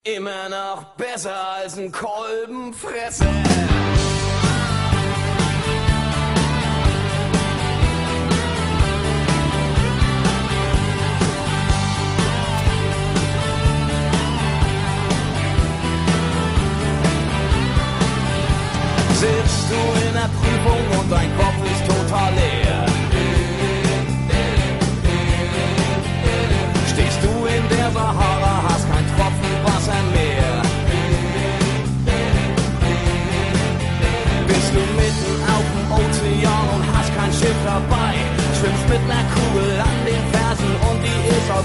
Immer noch besser als ein Kolbenfresser. Sitzt du in der Prüfung und dein Kopf ist total leer? Stehst du in der Sahara, hast kein Tropfen Wasser mehr? Bist du mitten auf dem Ozean und hast kein Schiff dabei? Schwimmst mit ner Kugel an den Fersen und die ist aus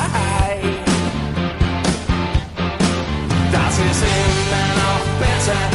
Blei. Das ist immer noch besser